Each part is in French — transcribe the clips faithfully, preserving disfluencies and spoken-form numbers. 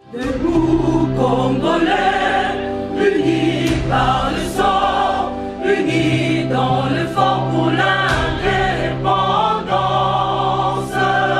Debout, Congolais, unis par le sang, unis dans l'effort pour l'indépendance.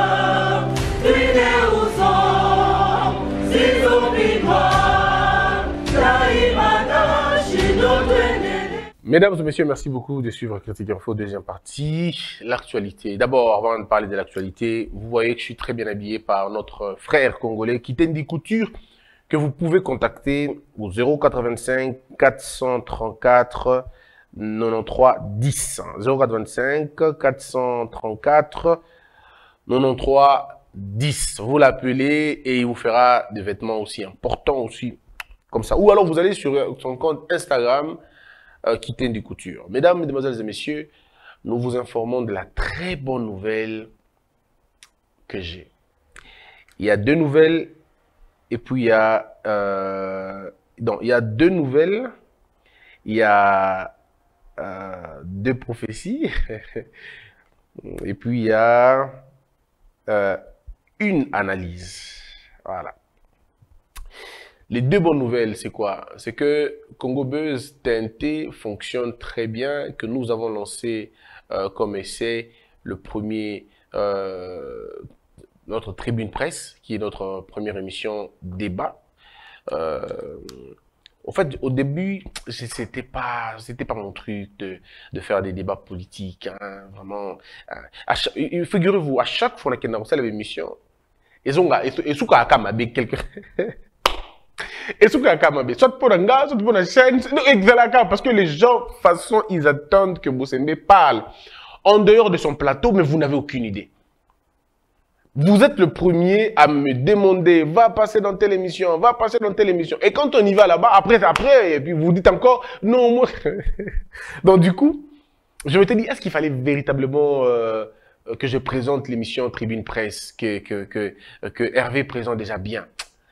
Unis aux hommes, si oublie noirs, Taïmada, Chinois. Mesdames et messieurs, merci beaucoup de suivre Critique Info, deuxième partie, l'actualité. D'abord, avant de parler de l'actualité, vous voyez que je suis très bien habillé par notre frère congolais, Kitendi Couture, que vous pouvez contacter au zéro quatre-vingt-cinq quatre cent trente-quatre quatre-vingt-treize dix. zéro quatre-vingt-cinq quatre cent trente-quatre quatre-vingt-treize dix. Vous l'appelez et il vous fera des vêtements aussi importants aussi, comme ça. Ou alors vous allez sur son compte Instagram, Euh, Kitendi Couture. Mesdames, mesdemoiselles et messieurs, nous vous informons de la très bonne nouvelle que j'ai. Il y a deux nouvelles et puis il y a euh, non, il y a deux nouvelles, il y a euh, deux prophéties et puis il y a euh, une analyse. Voilà. Les deux bonnes nouvelles, c'est quoi? C'est que Congo Buzz T N T fonctionne très bien, que nous avons lancé euh, comme essai le premier, euh, notre tribune presse, qui est notre première émission débat. Euh, en fait, au début, c'était pas, c'était pas mon truc de, de faire des débats politiques, hein, vraiment. Hein. Figurez-vous, à chaque fois qu'on a lancé l'émission, ils ont, ils ont avec quelqu'un. Et ce que soit pour un gars, soit pour une chaîne, parce que les gens, de toute façon, ils attendent que Bossembe parle en dehors de son plateau, mais vous n'avez aucune idée. Vous êtes le premier à me demander, va passer dans telle émission, va passer dans telle émission. Et quand on y va là-bas, après, après, et puis vous dites encore, non, moi. Donc du coup, je me suis dit, est-ce qu'il fallait véritablement euh, que je présente l'émission Tribune Presse, que, que, que, que Hervé présente déjà bien?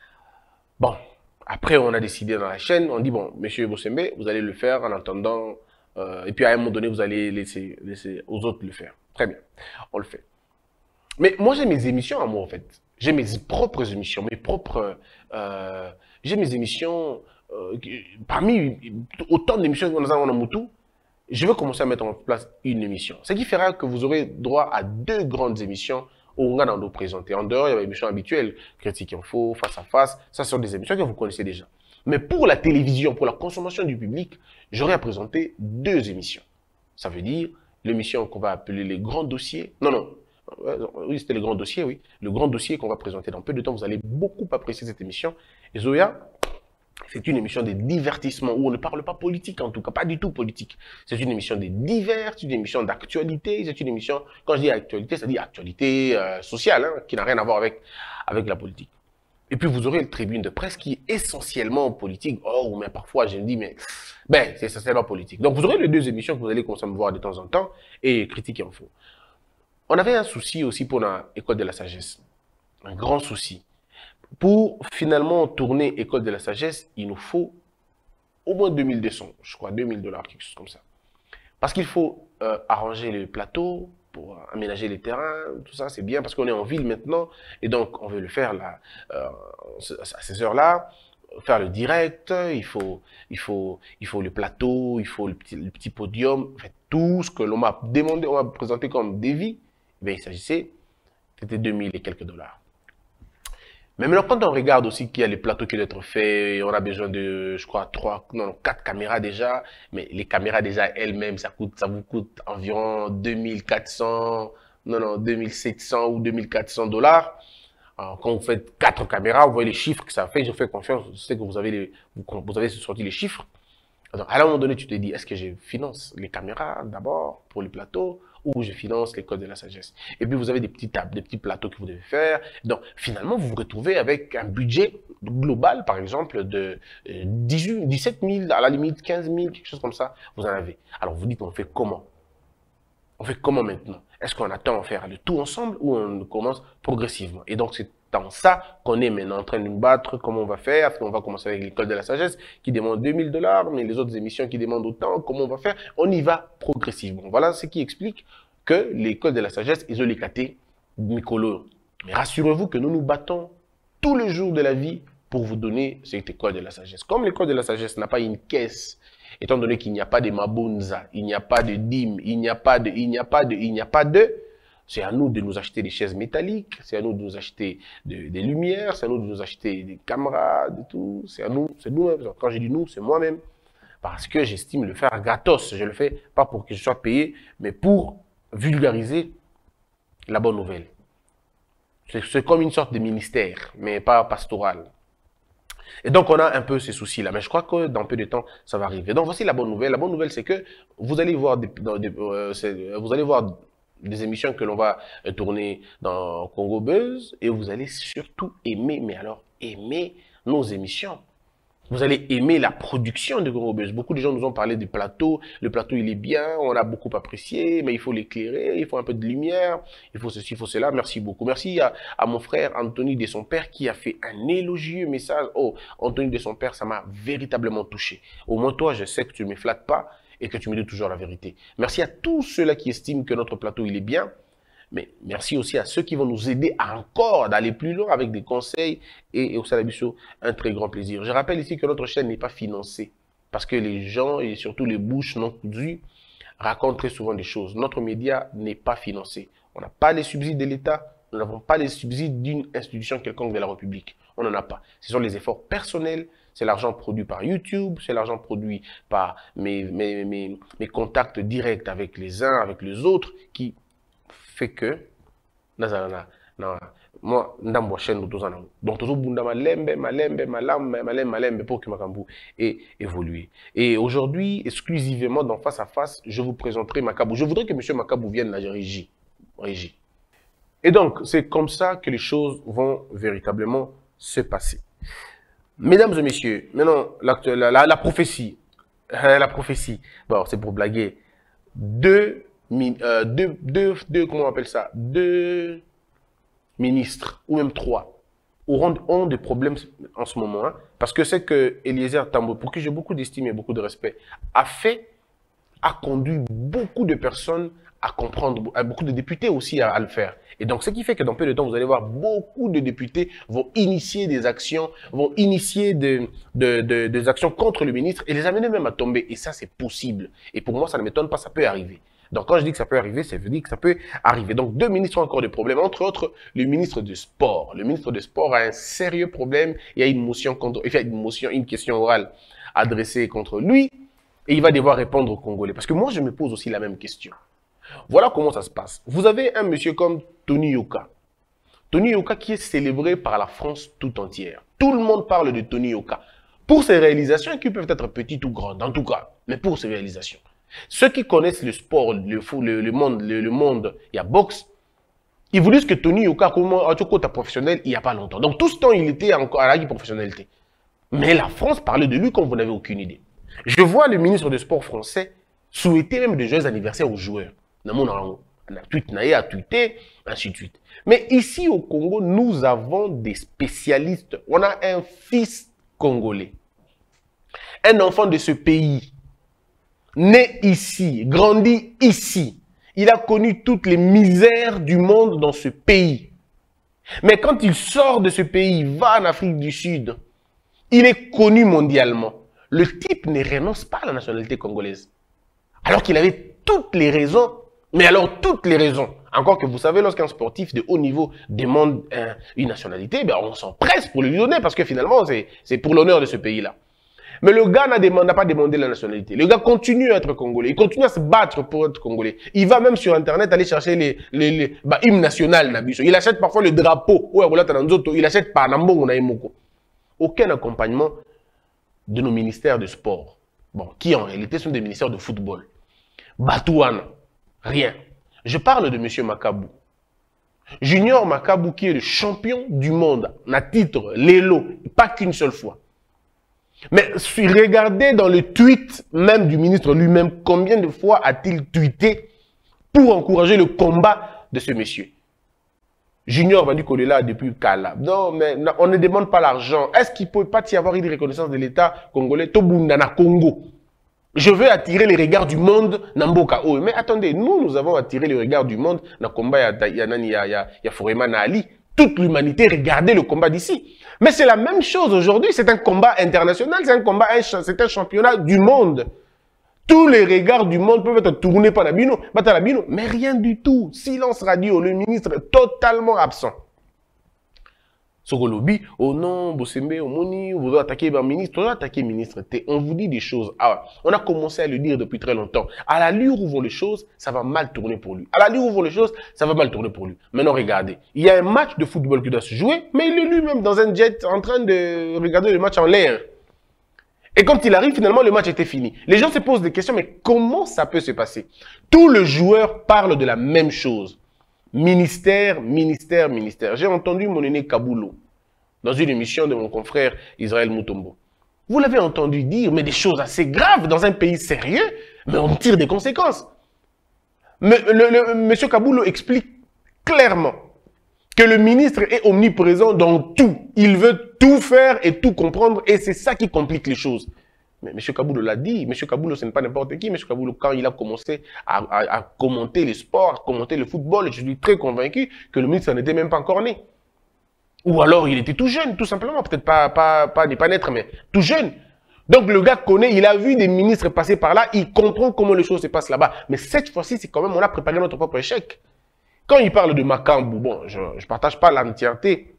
Bon. Après, on a décidé dans la chaîne, on dit, bon, monsieur Bossembe, vous allez le faire en attendant, euh, et puis à un moment donné, vous allez laisser, laisser aux autres le faire. Très bien, on le fait. Mais moi, j'ai mes émissions à moi, en fait. J'ai mes propres émissions, mes propres... Euh, j'ai mes émissions, euh, parmi autant d'émissions que nous avons en Moutou, je vais commencer à mettre en place une émission. Ce qui fera que vous aurez droit à deux grandes émissions où on a nous présenter. En dehors, il y a l'émission habituelle, Critique Info, Face à Face. Ça, ce sont des émissions que vous connaissez déjà. Mais pour la télévision, pour la consommation du public, j'aurai à présenter deux émissions. Ça veut dire l'émission qu'on va appeler les grands dossiers. Non, non. Oui, c'était le grand dossier, oui. Le grand dossier qu'on va présenter dans peu de temps. Vous allez beaucoup apprécier cette émission. Et Zoya, c'est une émission de divertissement où on ne parle pas politique, en tout cas, pas du tout politique. C'est une émission de divers, c'est une émission d'actualité, c'est une émission, quand je dis actualité, ça dit actualité euh, sociale, hein, qui n'a rien à voir avec, avec la politique. Et puis vous aurez le tribune de presse qui est essentiellement politique. Oh, mais parfois je me dis, mais ben, c'est essentiellement politique. Donc vous aurez les deux émissions que vous allez commencer à me voir de temps en temps et Critique Info. On avait un souci aussi pour l'école de la sagesse, un grand souci. Pour finalement tourner École de la Sagesse, il nous faut au moins deux mille deux cents, je crois, deux mille dollars, quelque chose comme ça. Parce qu'il faut euh, arranger les plateaux, pour aménager les terrains, tout ça, c'est bien, parce qu'on est en ville maintenant, et donc on veut le faire là, euh, à ces heures-là, faire le direct, il faut, il faut, il faut le plateau, il faut le petit, le petit podium, en fait, tout ce que l'on m'a demandé, on m'a présenté comme défi, eh il s'agissait, c'était deux mille et quelques dollars. Mais maintenant, quand on regarde aussi qu'il y a les plateaux qui doivent être faits, on a besoin de, je crois, trois, non, non, quatre caméras déjà. Mais les caméras déjà elles-mêmes, ça coûte, ça vous coûte environ deux mille quatre cents, non, non, deux mille sept cents ou deux mille quatre cents dollars. Alors, quand vous faites quatre caméras, vous voyez les chiffres que ça fait. Je fais confiance, je sais que vous avez les, vous avez sorti les chiffres. Alors, à un moment donné, tu te dis, est-ce que je finance les caméras d'abord pour le plateau ou je finance l'école de la sagesse? Et puis, vous avez des petits tables, des petits plateaux que vous devez faire. Donc, finalement, vous vous retrouvez avec un budget global, par exemple, de dix-huit, dix-sept mille, à la limite quinze mille, quelque chose comme ça, vous en avez. Alors, vous dites, on fait comment? On fait comment maintenant? Est-ce qu'on attend à faire le tout ensemble ou on commence progressivement? Et donc, c'est dans ça qu'on est maintenant en train de nous battre, comment on va faire. On va commencer avec l'école de la sagesse qui demande deux mille dollars, mais les autres émissions qui demandent autant, comment on va faire? On y va progressivement. Voilà ce qui explique que l'école de la sagesse, ils ont les catés Mikolo. Mais rassurez-vous que nous nous battons tous les jours de la vie pour vous donner cette école de la sagesse. Comme l'école de la sagesse n'a pas une caisse, étant donné qu'il n'y a pas de mabunza, il n'y a pas de dîme, il n'y a pas de, il n'y a pas de, il n'y a pas de, c'est à nous de nous acheter des chaises métalliques, c'est à nous de nous acheter de, des lumières, c'est à nous de nous acheter des caméras, de tout, c'est à nous, c'est nous-mêmes. Quand je dis nous, c'est moi-même. Parce que j'estime le faire gratos. Je le fais pas pour que je sois payé, mais pour vulgariser la bonne nouvelle. C'est comme une sorte de ministère, mais pas pastoral. Et donc, on a un peu ces soucis-là. Mais je crois que dans peu de temps, ça va arriver. Donc, voici la bonne nouvelle. La bonne nouvelle, c'est que vous allez voir des, des, euh, vous allez voir des émissions que l'on va tourner dans Congo Buzz et vous allez surtout aimer, mais alors aimer nos émissions. Vous allez aimer la production de Congo Buzz. Beaucoup de gens nous ont parlé du plateau. Le plateau, il est bien, on a beaucoup apprécié, mais il faut l'éclairer, il faut un peu de lumière, il faut ceci, il faut cela. Merci beaucoup. Merci à, à mon frère Anthony de son père qui a fait un élogieux message. Oh, Anthony de son père, ça m'a véritablement touché. Au moins toi, je sais que tu ne me flattes pas et que tu me dis toujours la vérité. Merci à tous ceux-là qui estiment que notre plateau, il est bien. Mais merci aussi à ceux qui vont nous aider à encore d'aller plus loin avec des conseils et, et au Salabiso, un très grand plaisir. Je rappelle ici que notre chaîne n'est pas financée parce que les gens et surtout les bouches non cousues racontent très souvent des choses. Notre média n'est pas financé. On n'a pas les subsides de l'État, nous n'avons pas les subsides d'une institution quelconque de la République. On n'en a pas. Ce sont les efforts personnels, c'est l'argent produit par YouTube, c'est l'argent produit par mes, mes, mes, mes contacts directs avec les uns, avec les autres qui fait que nazana na moi ndambo chaîne tozana donc tozo bunda malembe malembe malambe malembe malembe pour que Makambu ait évolué. Et aujourd'hui, exclusivement dans Face à Face, je vous présenterai Makabu. Je voudrais que monsieur Makabu vienne la régie. régie. Et donc, c'est comme ça que les choses vont véritablement se passer. Mesdames et messieurs, maintenant la, la, la, la prophétie, la prophétie. Bon, c'est pour blaguer. Deux Euh, deux, deux, deux, comment on appelle ça, deux ministres, ou même trois, auront, ont des problèmes en ce moment, hein, parce que c'est que Eliezer Tambo, pour qui j'ai beaucoup d'estime et beaucoup de respect, a fait, a conduit beaucoup de personnes à comprendre, à beaucoup de députés aussi à, à le faire. Et donc, ce qui fait que dans peu de temps, vous allez voir beaucoup de députés vont initier des actions, vont initier de, de, de, des actions contre le ministre et les amener même à tomber. Et ça, c'est possible. Et pour moi, ça ne m'étonne pas, ça peut arriver. Donc, quand je dis que ça peut arriver, ça veut dire que ça peut arriver. Donc, deux ministres ont encore des problèmes. Entre autres, le ministre du Sport. Le ministre du Sport a un sérieux problème. Il y a une motion contre, il y a une motion, une question orale adressée contre lui. Et il va devoir répondre aux Congolais. Parce que moi, je me pose aussi la même question. Voilà comment ça se passe. Vous avez un monsieur comme Tony Yoka. Tony Yoka qui est célébré par la France tout entière. Tout le monde parle de Tony Yoka. Pour ses réalisations qui peuvent être petites ou grandes, en tout cas. Mais pour ses réalisations. Ceux qui connaissent le sport, le, le, le monde, le, le monde, il y a boxe, ils vous disent que Tony Yoka, comment à côté professionnel, il n'y a pas longtemps. Donc tout ce temps, il était encore à la professionnalité. Mais la France parlait de lui comme vous n'avez aucune idée. Je vois le ministre des Sports français souhaiter même de joyeux anniversaires aux joueurs. On a tweeté, a tweeté, ainsi de suite. Mais ici au Congo, nous avons des spécialistes. On a un fils congolais, un enfant de ce pays. Né ici, grandi ici, il a connu toutes les misères du monde dans ce pays. Mais quand il sort de ce pays, il va en Afrique du Sud, il est connu mondialement. Le type ne renonce pas à la nationalité congolaise. Alors qu'il avait toutes les raisons, mais alors toutes les raisons. Encore que vous savez, lorsqu'un sportif de haut niveau demande un, une nationalité, ben on s'empresse pour lui donner parce que finalement, c'est pour l'honneur de ce pays-là. Mais le gars n'a pas demandé la nationalité. Le gars continue à être congolais. Il continue à se battre pour être congolais. Il va même sur Internet aller chercher les, les, les bah, hymnes nationaux. Il achète parfois le drapeau. Il achète par Nambo. Aucun accompagnement de nos ministères de sport. Bon, qui en réalité sont des ministères de football. Batouana. Rien. Je parle de M. Makabu. Junior Makabu qui est le champion du monde. À titre, l'élo. Pas qu'une seule fois. Mais regardez dans le tweet même du ministre lui-même, combien de fois a-t-il tweeté pour encourager le combat de ce monsieur. Junior va dire qu'on est là depuis Kala. Non, mais on ne demande pas l'argent. Est-ce qu'il ne peut pas y avoir une reconnaissance de l'État congolais Tobundana Congo. Je veux attirer les regards du monde Namboka. Mais attendez, nous, nous avons attiré les regards du monde dans le combat. Il y a Forema Ali. toute l'humanité regarder le combat d'ici. Mais c'est la même chose aujourd'hui, c'est un combat international, c'est un combat, c'est un championnat du monde. Tous les regards du monde peuvent être tournés par Nabino, mais rien du tout. Silence radio, le ministre est totalement absent. Sokolobi, oh non, Bosembe, Omoni, vous doit attaquer le ministre, on doit attaquer le ministre. On vous dit des choses. Ah, on a commencé à le dire depuis très longtemps. À l'allure où vont les choses, ça va mal tourner pour lui. À l'allure où vont les choses, ça va mal tourner pour lui. Maintenant, regardez. Il y a un match de football qui doit se jouer, mais il est lui-même dans un jet en train de regarder le match en l'air. Et quand il arrive, finalement, le match était fini. Les gens se posent des questions, mais comment ça peut se passer? Tous les joueurs parlent de la même chose. Ministère, ministère, ministère. J'ai entendu mon aîné Kabulo dans une émission de mon confrère Israël Mutombo. Vous l'avez entendu dire, mais des choses assez graves dans un pays sérieux, mais on tire des conséquences. Mais le, le, monsieur Kabulo explique clairement que le ministre est omniprésent dans tout. Il veut tout faire et tout comprendre, et c'est ça qui complique les choses. Mais M. Kabulo l'a dit, M. Kabulo, ce n'est pas n'importe qui. M. Kabulo, quand il a commencé à, à, à commenter les sports, à commenter le football, je suis très convaincu que le ministre n'était même pas encore né. Ou alors, il était tout jeune, tout simplement. Peut-être pas, pas, pas, pas naître, mais tout jeune. Donc, le gars connaît, il a vu des ministres passer par là, il comprend comment les choses se passent là-bas. Mais cette fois-ci, c'est quand même, on a préparé notre propre échec. Quand il parle de Makambu, bon, je ne partage pas l'entièreté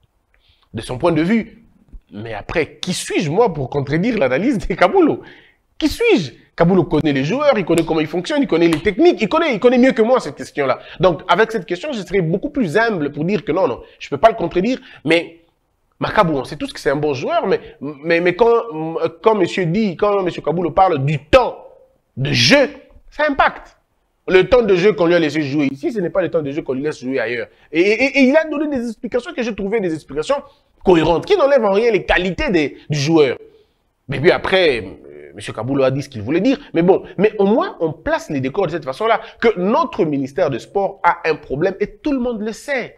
de son point de vue. Mais après, qui suis-je, moi, pour contredire l'analyse de Kabulo? Qui suis-je? Kabulo connaît les joueurs, il connaît comment ils fonctionnent, il connaît les techniques, il connaît, il connaît mieux que moi cette question-là. Donc, avec cette question, je serais beaucoup plus humble pour dire que non, non, je ne peux pas le contredire, mais Makambu, on sait tous que c'est un bon joueur, mais, mais, mais quand, quand monsieur dit, quand monsieur Kabulo parle du temps de jeu, ça impacte. Le temps de jeu qu'on lui a laissé jouer ici, ce n'est pas le temps de jeu qu'on lui laisse jouer ailleurs. Et, et, et il a donné des explications que j'ai trouvées des explications cohérentes, qui n'enlèvent en rien les qualités des, du joueur. Mais puis après, M. Kabulo a dit ce qu'il voulait dire. Mais bon, mais au moins, on place les décors de cette façon-là, que notre ministère de Sport a un problème et tout le monde le sait.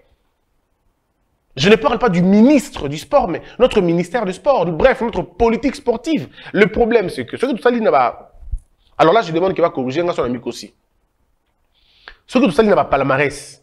Je ne parle pas du ministre du Sport, mais notre ministère du Sport, bref, notre politique sportive. Le problème, c'est que ce que tout ça dit, alors là, je demande qu'il va corriger son ami aussi. Ce que tout ça dit, n'a pas palmarès.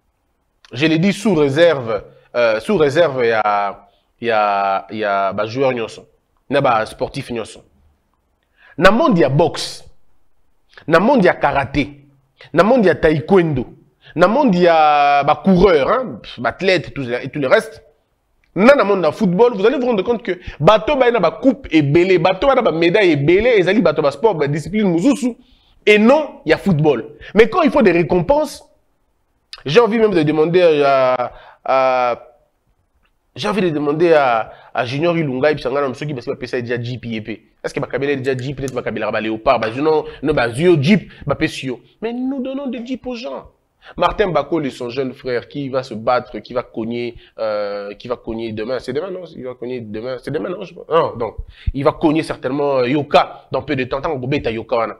Je l'ai dit sous réserve. Euh, sous réserve, il y a, il y a, il y a bah, joueur nyonso, il y a bah, sportif nyonso. Dans le monde, il y a boxe. Dans le monde, il y a karaté. Dans le monde, il y a taekwondo. Dans le monde, il y a bah, coureur, hein, athlète et tout, et tout le reste. Dans le monde, dans le football, vous allez vous rendre compte que bateau, bah, il y a bah, coupe et belé, bateau, il y a bah, médaille et belé, et zali bateau, bah, sport, bah, discipline, moussousou. Et non, il y a football. Mais quand il faut des récompenses, j'ai envie même de demander à, à j'ai envie de demander à, à Junior Ilunga et puis Sangana ceux qui parce qu'il va payer déjà Jeep I P. Est-ce qu'il va caber déjà Jeep, peut-être va caber la léopard, bah non, non, bah Zio Jeep, bah Pessio. Mais nous donnons des Jeep aux gens. Martin Bacol et son jeune frère qui va se battre, qui va cogner, euh, qui va cogner demain. C'est demain, non? Il va cogner demain. C'est demain, non? Je sais pas. Non, donc, il va cogner certainement Yoka dans peu de temps. Tant qu'on bête Yoka,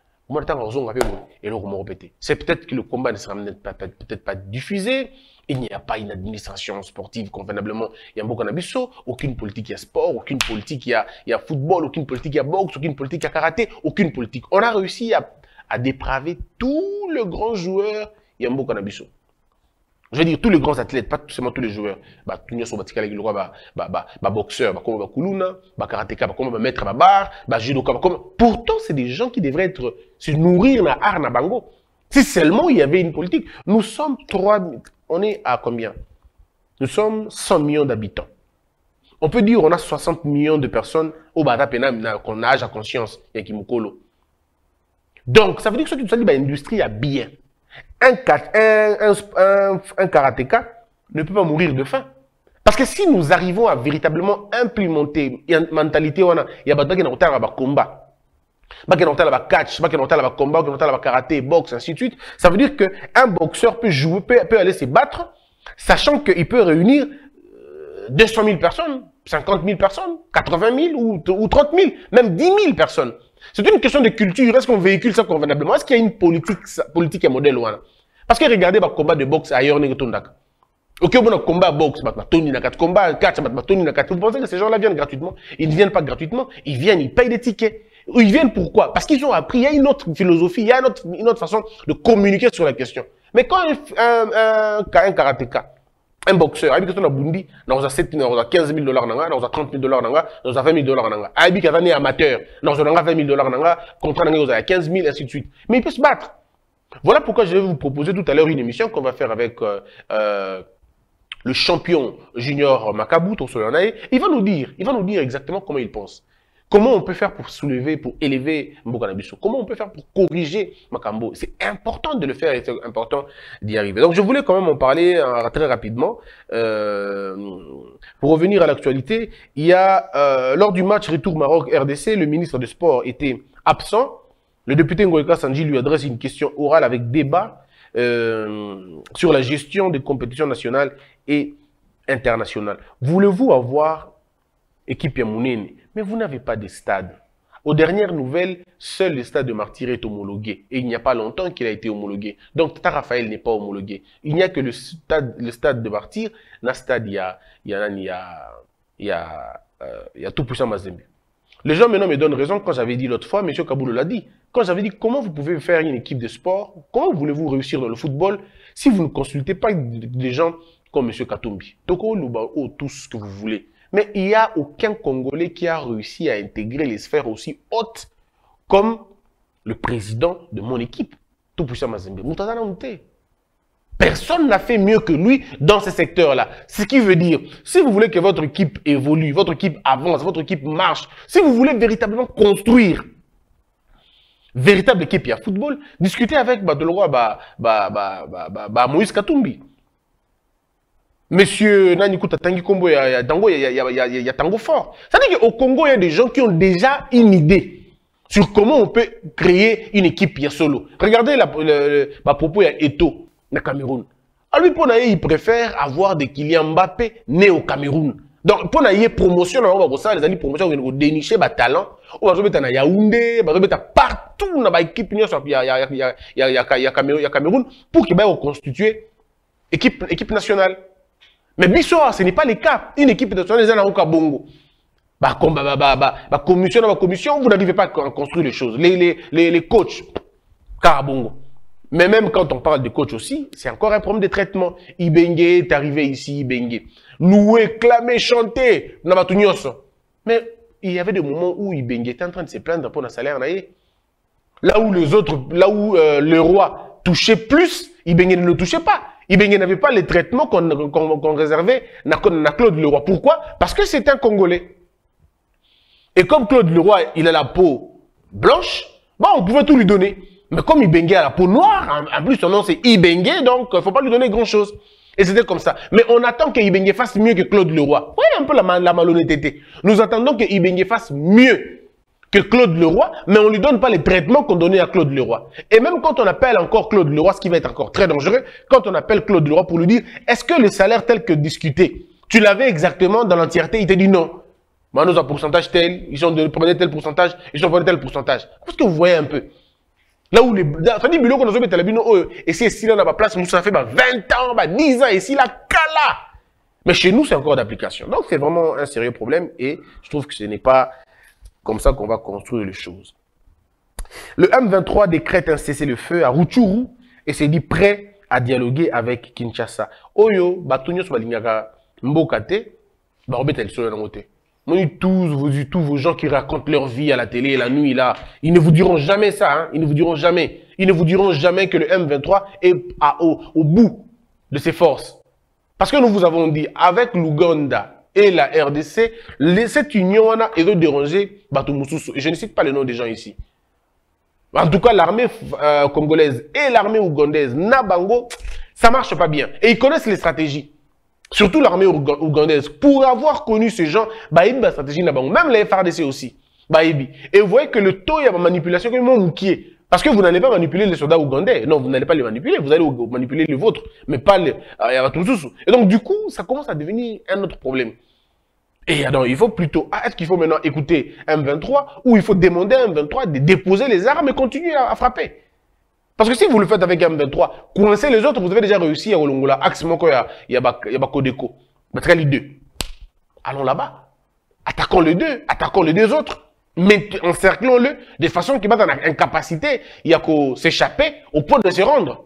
c'est peut-être que le combat ne sera peut-être pas diffusé. Il n'y a pas une administration sportive convenablement. Il y a beaucoup d'ambition, aucune politique, il y a sport, aucune politique, il y a, il y a football, aucune politique, il y a boxe, aucune politique, il y a karaté, aucune politique. On a réussi à, à dépraver tous les grands joueurs, il y a beaucoup d'ambition. Je veux dire, tous les grands athlètes, pas seulement tous les joueurs. Bah, tout le monde sont avec le roi, bah, bah, bah, bah, boxeur, bah, comme bah, Kuluna, bah, karatéka, bah, comme bah, maître, bah, bar, bah, judoka, bah, comme. Pourtant, c'est des gens qui devraient être, se nourrir na art, na bango. Si seulement il y avait une politique. Nous sommes trois, on est à combien? Nous sommes cent millions d'habitants. On peut dire, on a soixante millions de personnes au Bata Pena, qu'on a âge à conscience, il y a Kimukolo. Donc, ça veut dire que ce qui nous dit, bah, l'industrie a bien. Un, un, un, un, un karatéka ne peut pas mourir de faim. Parce que si nous arrivons à véritablement implémenter une mentalité, il y a des gens qui ont combat, des gens qui ont catch, des gens qui ont combat, des gens qui ont karaté, boxe, ainsi de suite. Ça veut dire qu'un boxeur peut jouer, peut, peut aller se battre, sachant qu'il peut réunir deux cent mille personnes, cinquante mille personnes, quatre-vingt mille ou, ou trente mille, même dix mille personnes. C'est une question de culture. Est-ce qu'on véhicule ça convenablement? Est-ce qu'il y a une politique, politique et modèle? Parce que regardez le combat de boxe ailleurs, ok, bon, combat boxe, combat catch, vous pensez que ces gens-là viennent gratuitement? Ils ne viennent pas gratuitement, ils viennent, ils payent des tickets. Ils viennent pourquoi? Parce qu'ils ont appris, il y a une autre philosophie, il y a une autre, une autre façon de communiquer sur la question. Mais quand un, un, un, un karatéka un boxeur, il y a Bundi, dans a quinze mille dollars, dans a trente mille dollars, dans a vingt mille dollars. Il y a un amateur, dans a vingt mille dollars, contrat dans quinze mille, ainsi de suite. Mais il peut se battre. Voilà pourquoi je vais vous proposer tout à l'heure une émission qu'on va faire avec euh, euh, le champion junior Makabu, Tosoyanae. Il va nous dire, il va nous dire exactement comment il pense. Comment on peut faire pour soulever, pour élever Mbokanabiso? Comment on peut faire pour corriger Makambo? C'est important de le faire et c'est important d'y arriver. Donc je voulais quand même en parler euh, très rapidement. Euh, pour revenir à l'actualité, il y a, euh, lors du match retour Maroc-R D C, le ministre des Sports était absent. Le député Ngoïka Sanji lui adresse une question orale avec débat euh, sur la gestion des compétitions nationales et internationales. Voulez-vous avoir équipe Yamounene? Mais vous n'avez pas de stade. Aux dernières nouvelles, seul le stade de Martyr est homologué. Et il n'y a pas longtemps qu'il a été homologué. Donc, Tata Raphaël n'est pas homologué. Il n'y a que le stade, le stade de Martyr. Dans le stade, il y a, il y a, il y a, il y a, euh, il y a tout puissant Mazembe. Les gens maintenant me donnent raison quand j'avais dit l'autre fois, M. Kaboul l'a dit. Quand j'avais dit comment vous pouvez faire une équipe de sport, comment voulez-vous réussir dans le football si vous ne consultez pas des gens comme M. Katumbi. Toko, Luba, oh, tout ce que vous voulez. Mais il n'y a aucun Congolais qui a réussi à intégrer les sphères aussi hautes comme le président de mon équipe, Tout-Puissant Mazembe. Personne n'a fait mieux que lui dans ce secteur-là. Ce qui veut dire, si vous voulez que votre équipe évolue, votre équipe avance, votre équipe marche, si vous voulez véritablement construire véritable équipe à football, discutez avec Badoloroa, bah, bah, bah, bah, bah, bah, Moïse Katumbi. Monsieur Nanikuta Tangi Kombo, il y a Tango, il y a, il y a, il y a Tango fort. C'est-à-dire qu'au Congo, il y a des gens qui ont déjà une idée sur comment on peut créer une équipe ya solo. Regardez la, le, le, ma propos, il y a Eto, au Cameroun. À lui, pour il préfère avoir des Kylian Mbappé nés au Cameroun. Donc, pour qu'il y ait promotion, on va voir les promotions, on va dénicher des talents, on va mettre à Yaoundé, on va mettre partout dans l'équipe, il y a Cameroun, pour qu'il y ait constitué équipe, équipe nationale. Mais Bissora, ce n'est pas le cas. Une équipe nationale, les gens ont bongo. Bah, bah, bah, bah, bah, bah, commission, bah, commission, vous n'arrivez pas à construire les choses. Les, les, les, les coachs, Karabongo. Mais même quand on parle de coach aussi, c'est encore un problème de traitement. Ibenge est arrivé ici, Ibenge. Loué, clamé, chanté, mais il y avait des moments où Ibenge était en train de se plaindre pour un salaire. Là où les autres, là où euh, le roi touchait plus, Ibenge ne le touchait pas. Ibenge n'avait pas les traitements qu'on qu'on, qu'on réservait à Claude Leroy. Pourquoi? Parce que c'est un Congolais. Et comme Claude Leroy, il a la peau blanche, bon, on pouvait tout lui donner. Mais comme Ibenge a la peau noire, en, en plus son nom c'est Ibenge, donc il ne faut pas lui donner grand-chose. Et c'était comme ça. Mais on attend que Ibenge fasse mieux que Claude Leroy. Vous voyez un peu la, la malhonnêteté. Nous attendons que Ibenge fasse mieux que Claude Leroy, mais on ne lui donne pas les traitements qu'on donnait à Claude Leroy. Et même quand on appelle encore Claude Leroy, ce qui va être encore très dangereux, quand on appelle Claude Leroy pour lui dire, est-ce que le salaire tel que discuté, tu l'avais exactement dans l'entièreté? Il te dit non. Manos à pourcentage tel, ils ont prenait tel pourcentage, ils ont prenait tel pourcentage. Est-ce que vous voyez un peu? Là où les... Ça dit, qu'on a fait et si ici, là, on n'a pas place, ça fait vingt ans, dix ans, ici, là, cala. Mais chez nous, c'est encore d'application. Donc, c'est vraiment un sérieux problème et je trouve que ce n'est pas comme ça qu'on va construire les choses. Le M vingt-trois décrète un cessez-le-feu à Rutshuru et s'est dit prêt à dialoguer avec Kinshasa. Oyo, Batunyo, Sobalingaka, Mbokate, Barobet, elle seule dans côté. Tous vos, tous vos gens qui racontent leur vie à la télé et la nuit, là, ils ne vous diront jamais ça, hein, ils ne vous diront jamais. Ils ne vous diront jamais que le M vingt-trois est à, au, au bout de ses forces. Parce que nous vous avons dit, avec l'Ouganda et la R D C, les, cette union a été dérangée, et je ne cite pas le nom des gens ici. En tout cas, l'armée euh, congolaise et l'armée ougandaise, Nabango, ça marche pas bien. Et ils connaissent les stratégies. Surtout l'armée ougandaise. Pour avoir connu ces gens, Baïbi la stratégie Nabango, même les F R D C aussi. Baïbi. Et vous voyez que le taux, il y a une manipulation qui est qui est. Parce que vous n'allez pas manipuler les soldats ougandais. Non, vous n'allez pas les manipuler, vous allez manipuler les vôtres, mais pas les... Et donc, du coup, ça commence à devenir un autre problème. Et alors, il faut plutôt... Ah, est-ce qu'il faut maintenant écouter M vingt-trois ou il faut demander à M vingt-trois de déposer les armes et continuer à, à frapper? Parce que si vous le faites avec M vingt-trois, coincer les autres, vous avez déjà réussi à Olongola. Axe Moko, il y a Bakodeko. Mais les deux. Allons là-bas. Attaquons les deux. Attaquons les deux autres. Mais encerclons-le de façon qu'il va dans l'incapacité. Il y a qu'à s'échapper au point de se rendre.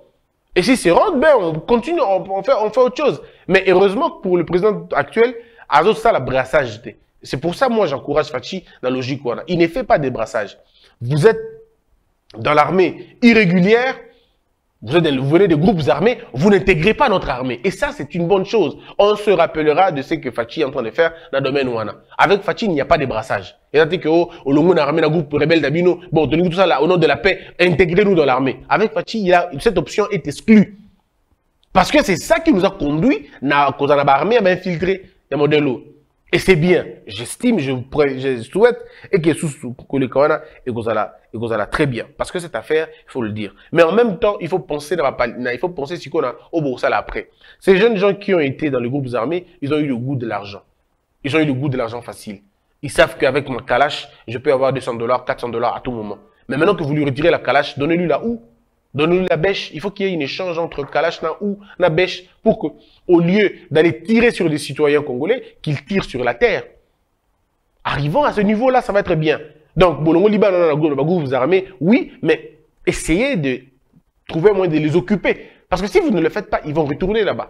Et si c'est rentre, ben on continue, on, on, fait, on fait autre chose. Mais heureusement que pour le président actuel, Azo, ça, la brassage. C'est pour ça, moi, j'encourage Fachi dans la logique. Il ne fait pas des brassages. Vous êtes dans l'armée irrégulière, vous, êtes, vous venez des groupes armés, vous n'intégrez pas notre armée. Et ça, c'est une bonne chose. On se rappellera de ce que Fachi est en train de faire dans le domaine Ouana. Avec Fachi, il n'y a pas de brassage. Et c'est-à-dire que, oh, au long de l'armée, le groupe rebelle d'Abino, bon, tenez tout ça là, au nom de la paix, intégrez-nous dans l'armée. Avec Fachi, il y a, cette option est exclue. Parce que c'est ça qui nous a conduit, à cause de l'armée, à infiltrer les modèles. Et c'est bien. J'estime, je, je souhaite, et que sous le Kawana, et que ça et que ça très bien. Parce que cette affaire, il faut le dire. Mais en même temps, il faut penser dans la, il faut penser si qu'on a au Boursa là après. Ces jeunes gens qui ont été dans les groupes armés, ils ont eu le goût de l'argent. Ils ont eu le goût de l'argent facile. Ils savent qu'avec mon Kalash, je peux avoir deux cents dollars, quatre cents dollars à tout moment. Mais maintenant que vous lui retirez la Kalash, donnez-lui la où? Donnez-lui la bêche. Il faut qu'il y ait un échange entre Kalash ou la bêche pour que, au lieu d'aller tirer sur des citoyens congolais, qu'ils tirent sur la terre. Arrivant à ce niveau-là, ça va être bien. Donc, Bolongo Liban, vous armez, oui, mais essayez de trouver un moyen de les occuper. Parce que si vous ne le faites pas, ils vont retourner là-bas.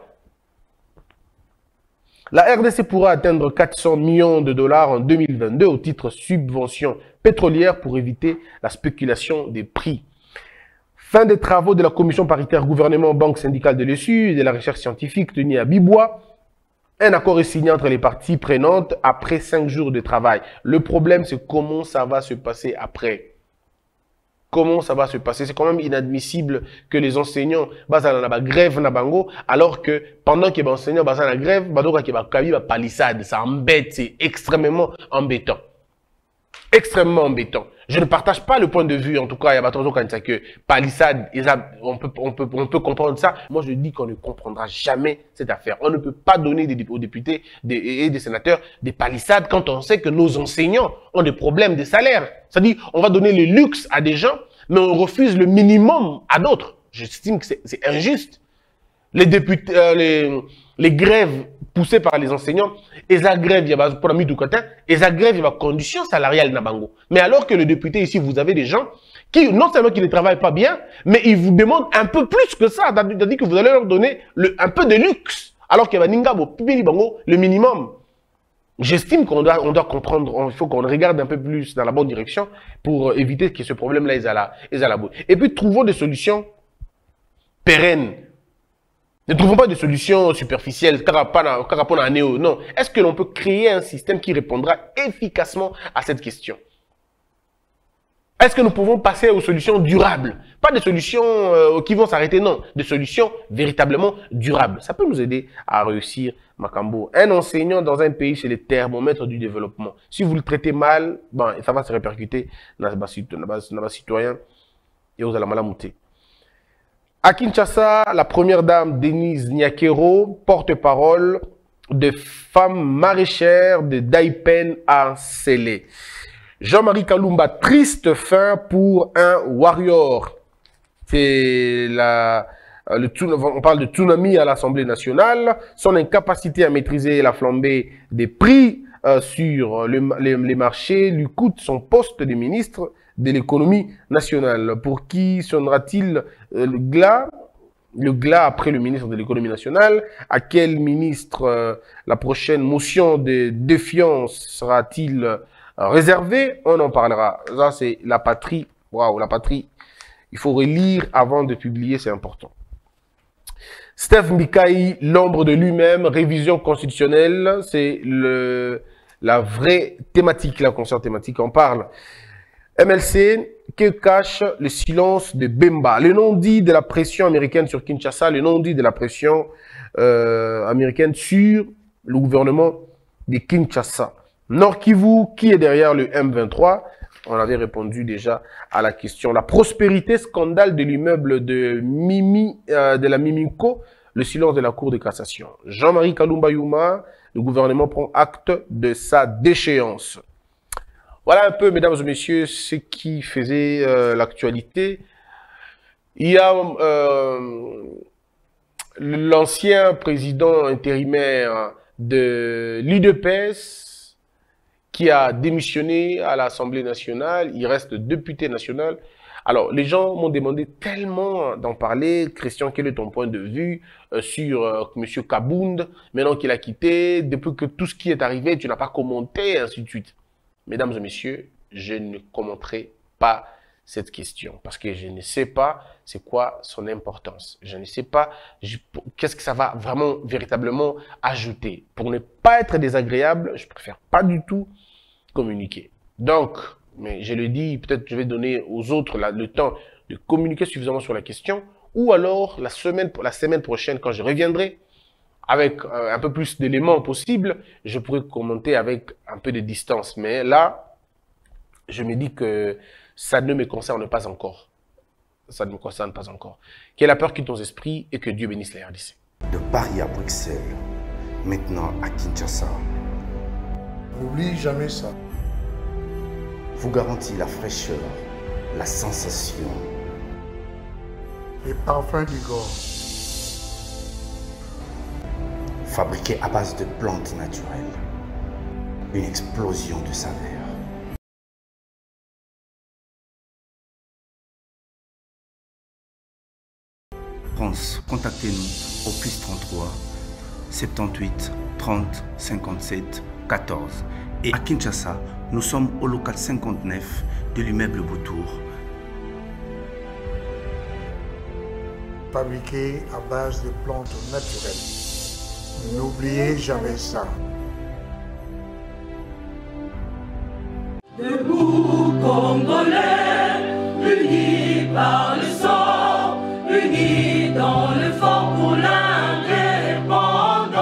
La R D C pourra atteindre quatre cents millions de dollars en deux mille vingt-deux au titre subvention pétrolière pour éviter la spéculation des prix. Fin des travaux de la commission paritaire gouvernement banque syndicale de l'E S U et de la recherche scientifique tenue à Bibois. Un accord est signé entre les parties prenantes après cinq jours de travail. Le problème, c'est comment ça va se passer après. Comment ça va se passer? C'est quand même inadmissible que les enseignants basent dans la grève na bango, alors que pendant que les enseignants basent dans la grève, badoka ki ba kabi ba palissade, ça embête, c'est extrêmement embêtant. Extrêmement embêtant. Je ne partage pas le point de vue, en tout cas, il y a toujours quand ça que palissade, on peut, on peut, on peut comprendre ça. Moi, je dis qu'on ne comprendra jamais cette affaire. On ne peut pas donner des, aux députés des, et des sénateurs des palissades quand on sait que nos enseignants ont des problèmes de salaire. C'est-à-dire, on va donner le luxe à des gens, mais on refuse le minimum à d'autres. J'estime que c'est injuste. Les députés, euh, les, les grèves poussées par les enseignants, et la grève, il y a pour la du côté, et la grève, il y a conditions salariales nabango. Mais alors que le député ici, vous avez des gens qui, non seulement qui ne travaillent pas bien, mais ils vous demandent un peu plus que ça. C'est-à-dire que vous allez leur donner le, un peu de luxe. Alors qu'il y a le minimum. J'estime qu'on doit, on doit comprendre, il faut qu'on regarde un peu plus dans la bonne direction pour éviter que ce problème-là, ils aient la boue. Et puis, trouvons des solutions pérennes. Ne trouvons pas de solutions superficielles, non. Est-ce que l'on peut créer un système qui répondra efficacement à cette question? Est-ce que nous pouvons passer aux solutions durables? Pas des solutions euh, qui vont s'arrêter, non. Des solutions véritablement durables. Ça peut nous aider à réussir, Makambo. Un enseignant dans un pays, c'est le thermomètre du développement. Si vous le traitez mal, ben, ça va se répercuter dans les citoyens et aux alamalαμoutés. À Kinshasa, la première dame Denise Nyakero, porte-parole de femmes maraîchères de Daipen à Sélé. Jean-Marie Kalumba, triste fin pour un warrior. C'est la, le, on parle de tsunami à l'Assemblée nationale. Son incapacité à maîtriser la flambée des prix euh, sur le, les, les marchés lui coûte son poste de ministre de l'économie nationale. Pour qui sonnera-t-il euh, le glas, le glas après le ministre de l'économie nationale? À quel ministre euh, la prochaine motion de défiance sera-t-il euh, réservée? On en parlera. Ça, c'est la patrie. Waouh, la patrie. Il faut relire avant de publier, c'est important. Steph Mikaï, l'ombre de lui-même, révision constitutionnelle, c'est le la vraie thématique, la concert thématique, on parle. M L C, que cache le silence de Bemba? Le non-dit de la pression américaine sur Kinshasa, le non-dit de la pression euh, américaine sur le gouvernement de Kinshasa. Nord Kivu, qui est derrière le M vingt-trois? On avait répondu déjà à la question. La prospérité, scandale de l'immeuble de Mimi, euh, de la Mimiko, le silence de la Cour de cassation. Jean-Marie Kalumba Youma, le gouvernement prend acte de sa déchéance. Voilà un peu, mesdames et messieurs, ce qui faisait euh, l'actualité. Il y a euh, l'ancien président intérimaire de l'U D P S qui a démissionné à l'Assemblée nationale. Il reste député national. Alors, les gens m'ont demandé tellement d'en parler. Christian, quel est ton point de vue euh, sur euh, M. Kabound, maintenant qu'il a quitté, depuis que tout ce qui est arrivé, tu n'as pas commenté, et ainsi de suite. Mesdames et messieurs, je ne commenterai pas cette question parce que je ne sais pas c'est quoi son importance. Je ne sais pas qu'est-ce que ça va vraiment, véritablement ajouter. Pour ne pas être désagréable, je préfère pas du tout communiquer. Donc, mais je le dis, peut-être je vais donner aux autres là, le temps de communiquer suffisamment sur la question, ou alors la semaine, la semaine prochaine, quand je reviendrai, avec euh, un peu plus d'éléments possibles, je pourrais commenter avec un peu de distance. Mais là, je me dis que ça ne me concerne pas encore. Ça ne me concerne pas encore. Que la peur quitte nos esprits et que Dieu bénisse la R D C. De Paris à Bruxelles, maintenant à Kinshasa. N'oublie jamais ça. Vous garantit la fraîcheur, la sensation. Les parfums du Gore. Fabriqué à base de plantes naturelles. Une explosion de saveurs. France, contactez-nous au plus trente-trois, soixante-dix-huit, trente, cinquante-sept, quatorze. Et à Kinshasa, nous sommes au local cinquante-neuf de l'immeuble Beautour. Fabriqué à base de plantes naturelles. N'oubliez jamais ça. Debout Congolais, unis par le sang, unis dans le fort pour l'indépendance.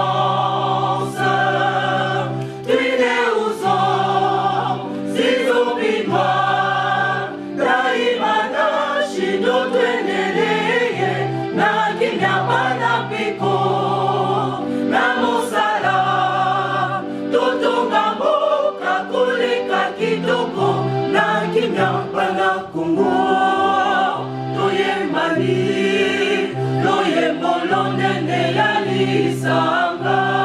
Tués aux hommes, si oubliés, daimana shido tweneleye, na kinyabana piko, na mosala, totonga mboka koleka kitoko, na kinyabana kungo, toyembani. Loye bolonde ne ya lisanga.